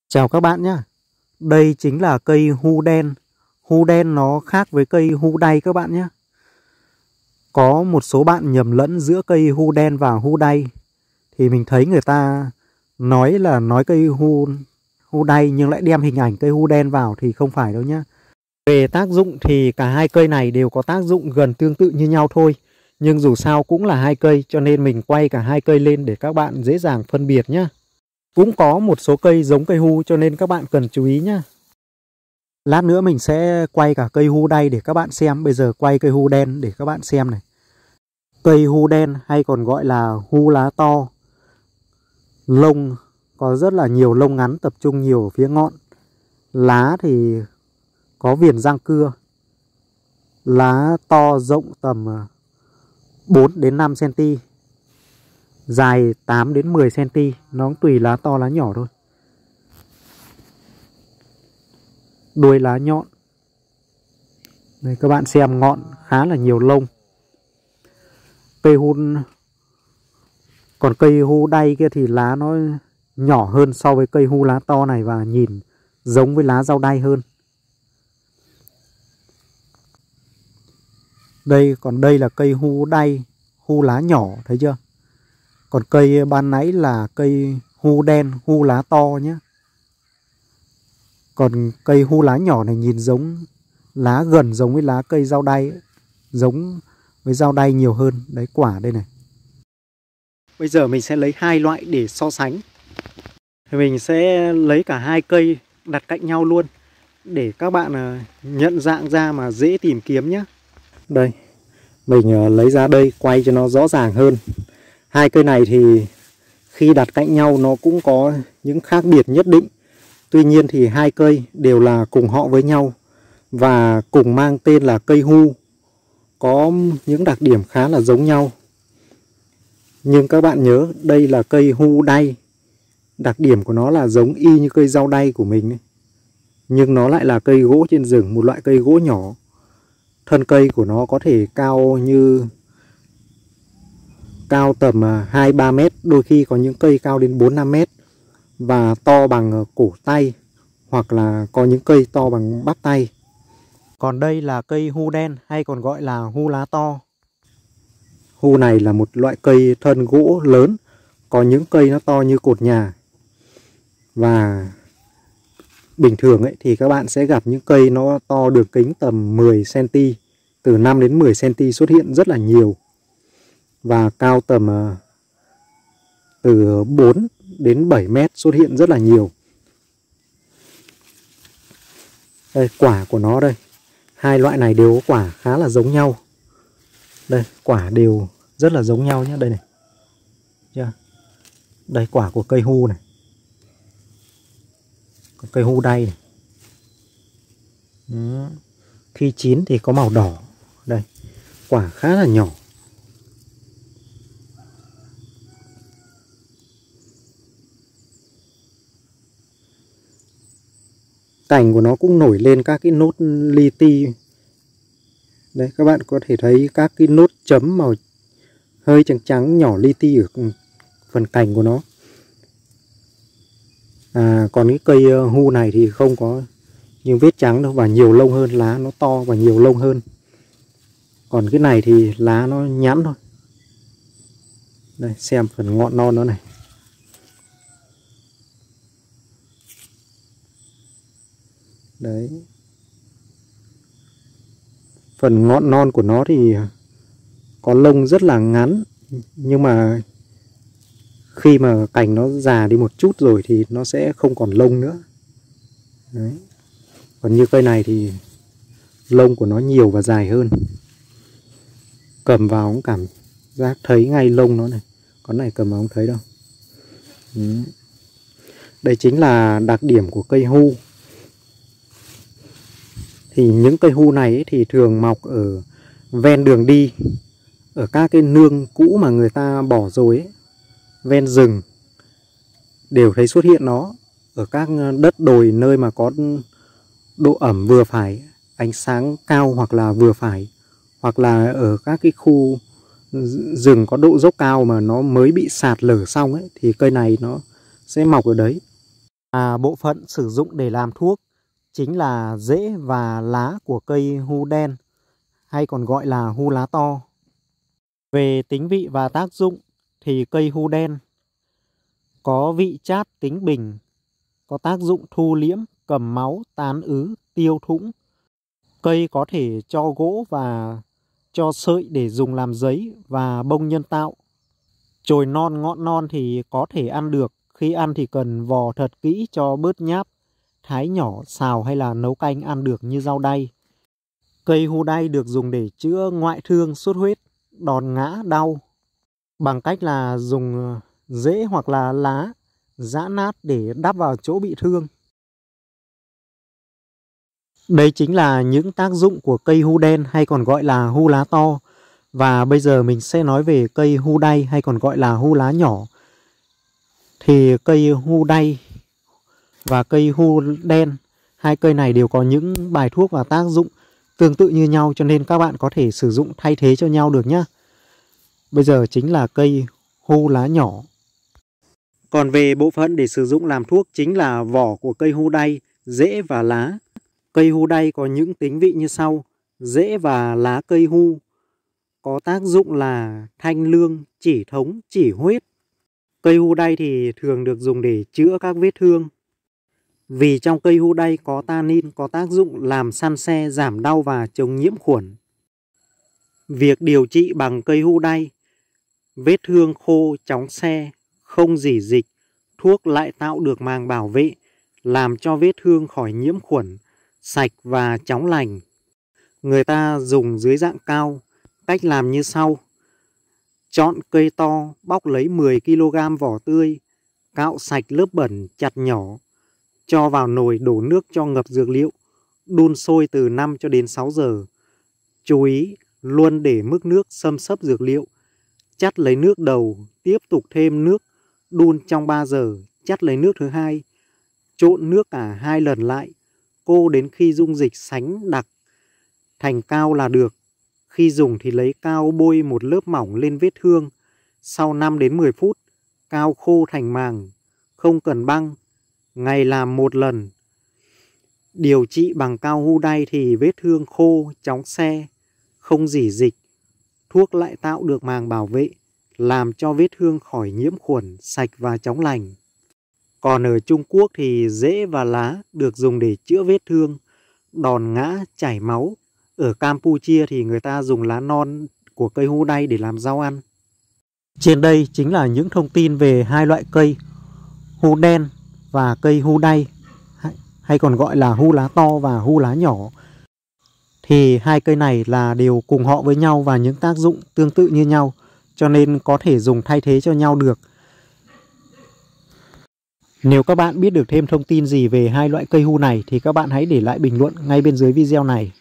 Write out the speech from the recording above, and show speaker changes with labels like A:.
A: Chào các bạn nhé. Đây chính là cây hu đen. Hu đen nó khác với cây hu đay các bạn nhé. Có một số bạn nhầm lẫn giữa cây hu đen và hu đay. Thì mình thấy người ta nói cây hu đay nhưng lại đem hình ảnh cây hu đen vào thì không phải đâu nhé. Về tác dụng thì cả hai cây này đều có tác dụng gần tương tự như nhau thôi. Nhưng dù sao cũng là hai cây cho nên mình quay cả hai cây lên để các bạn dễ dàng phân biệt nhé. Cũng có một số cây giống cây hu cho nên các bạn cần chú ý nhé. Lát nữa mình sẽ quay cả cây hu đay để các bạn xem. Bây giờ quay cây hu đen để các bạn xem này. Cây hu đen hay còn gọi là hu lá to. Lông có rất là nhiều lông ngắn, tập trung nhiều ở phía ngọn. Lá thì có viền răng cưa. Lá to rộng tầm 4 đến 5 cm. Dài 8 đến 10 cm. Nó cũng tùy lá to lá nhỏ thôi. Đuôi lá nhọn. Đây các bạn xem, ngọn khá là nhiều lông. Còn cây hu đay kia thì lá nó nhỏ hơn so với cây hu lá to này và nhìn giống với lá rau đay hơn. Còn đây là cây hu đay, hu lá nhỏ, thấy chưa? Còn cây ban nãy là cây hu đen, hu lá to nhé. Còn cây hu lá nhỏ này nhìn giống, lá gần giống với lá cây rau đay, giống với rau đay nhiều hơn. Đấy, quả đây này. Bây giờ mình sẽ lấy hai loại để so sánh. Mình sẽ lấy cả hai cây đặt cạnh nhau luôn để các bạn nhận dạng ra mà dễ tìm kiếm nhé. Đây, mình lấy ra đây quay cho nó rõ ràng hơn. Hai cây này thì khi đặt cạnh nhau nó cũng có những khác biệt nhất định. Tuy nhiên thì hai cây đều là cùng họ với nhau và cùng mang tên là cây hu, có những đặc điểm khá là giống nhau. Nhưng các bạn nhớ đây là cây hu đay. Đặc điểm của nó là giống y như cây rau đay của mình ấy. Nhưng nó lại là cây gỗ trên rừng, một loại cây gỗ nhỏ. Thân cây của nó có thể cao tầm 2-3 mét, đôi khi có những cây cao đến 4-5 mét. Và to bằng cổ tay, hoặc là có những cây to bằng bắp tay. Còn đây là cây hu đen hay còn gọi là hu lá to. Hu này là một loại cây thân gỗ lớn, có những cây nó to như cột nhà. Và bình thường ấy thì các bạn sẽ gặp những cây nó to đường kính tầm 10 cm, từ 5 đến 10 cm xuất hiện rất là nhiều. Và cao tầm từ 4 đến 7 mét xuất hiện rất là nhiều. Đây, quả của nó đây. Hai loại này đều có quả khá là giống nhau. Đây, quả đều rất là giống nhau nhé. Đây này. Chưa? Đây, quả của cây hu này. Còn cây hu đay này. Đó. Khi chín thì có màu đỏ. Đây, quả khá là nhỏ. Cành của nó cũng nổi lên các cái nốt li ti. Đấy, các bạn có thể thấy các cái nốt chấm màu hơi trắng trắng nhỏ li ti ở phần cành của nó. Còn cái cây hu này thì không có những vết trắng đâu và nhiều lông hơn, lá nó to và nhiều lông hơn. Còn cái này thì lá nó nhẵn thôi. Đây, xem phần ngọn non nó này. Đấy. Phần ngọn non của nó thì có lông rất là ngắn. Nhưng mà khi mà cành nó già đi một chút rồi thì nó sẽ không còn lông nữa. Đấy. Còn như cây này thì lông của nó nhiều và dài hơn. Cầm vào cũng cảm giác thấy ngay lông nó này. Con này cầm vào không thấy đâu. Đây chính là đặc điểm của cây hu. Thì những cây hu này thì thường mọc ở ven đường đi, ở các cái nương cũ mà người ta bỏ rồi ấy, ven rừng đều thấy xuất hiện nó. Ở các đất đồi nơi mà có độ ẩm vừa phải, ánh sáng cao hoặc là vừa phải, hoặc là ở các cái khu rừng có độ dốc cao mà nó mới bị sạt lở xong ấy, thì cây này nó sẽ mọc ở đấy. Bộ phận sử dụng để làm thuốc chính là rễ và lá của cây hu đen, hay còn gọi là hu lá to. Về tính vị và tác dụng thì cây hu đen có vị chát tính bình, có tác dụng thu liễm, cầm máu, tán ứ, tiêu thủng. Cây có thể cho gỗ và cho sợi để dùng làm giấy và bông nhân tạo. Chồi non, ngọn non thì có thể ăn được. Khi ăn thì cần vò thật kỹ cho bớt nháp, thái nhỏ, xào hay là nấu canh ăn được như rau đay. Cây hu đay được dùng để chữa ngoại thương, xuất huyết, đòn ngã, đau bằng cách là dùng rễ hoặc là lá giã nát để đắp vào chỗ bị thương. Đây chính là những tác dụng của cây hu đen hay còn gọi là hu lá to. Và bây giờ mình sẽ nói về cây hu đay hay còn gọi là hu lá nhỏ. Thì cây hu đay và cây hu đen, hai cây này đều có những bài thuốc và tác dụng tương tự như nhau, cho nên các bạn có thể sử dụng thay thế cho nhau được nhé. Bây giờ chính là cây hu lá nhỏ. Còn về bộ phận để sử dụng làm thuốc chính là vỏ của cây hu đay, rễ và lá. Cây hu đay có những tính vị như sau. Rễ và lá cây hu có tác dụng là thanh lương, chỉ thống, chỉ huyết. Cây hu đay thì thường được dùng để chữa các vết thương. Vì trong cây hu đay có tannin, có tác dụng làm săn se, giảm đau và chống nhiễm khuẩn. Việc điều trị bằng cây hu đay, vết thương khô, chóng se, không rỉ dịch, thuốc lại tạo được màng bảo vệ, làm cho vết thương khỏi nhiễm khuẩn, sạch và chóng lành. Người ta dùng dưới dạng cao, cách làm như sau. Chọn cây to, bóc lấy 10 kg vỏ tươi, cạo sạch lớp bẩn, chặt nhỏ, cho vào nồi đổ nước cho ngập dược liệu, đun sôi từ 5 cho đến 6 giờ. Chú ý luôn để mức nước xâm xấp dược liệu. Chắt lấy nước đầu, tiếp tục thêm nước, đun trong 3 giờ, chắt lấy nước thứ hai. Trộn nước cả 2 lần lại, cô đến khi dung dịch sánh đặc thành cao là được. Khi dùng thì lấy cao bôi một lớp mỏng lên vết thương. Sau 5 đến 10 phút, cao khô thành màng, không cần băng. Ngày làm 1 lần. Điều trị bằng cao hu đay thì vết thương khô, chóng se, không rỉ dịch. Thuốc lại tạo được màng bảo vệ, làm cho vết thương khỏi nhiễm khuẩn, sạch và chóng lành. Còn ở Trung Quốc thì rễ và lá được dùng để chữa vết thương, đòn ngã, chảy máu. Ở Campuchia thì người ta dùng lá non của cây hu đay để làm rau ăn. Trên đây chính là những thông tin về hai loại cây hu đen và cây hu đay, hay còn gọi là hu lá to và hu lá nhỏ. Thì hai cây này là đều cùng họ với nhau và những tác dụng tương tự như nhau, cho nên có thể dùng thay thế cho nhau được. Nếu các bạn biết được thêm thông tin gì về hai loại cây hu này thì các bạn hãy để lại bình luận ngay bên dưới video này.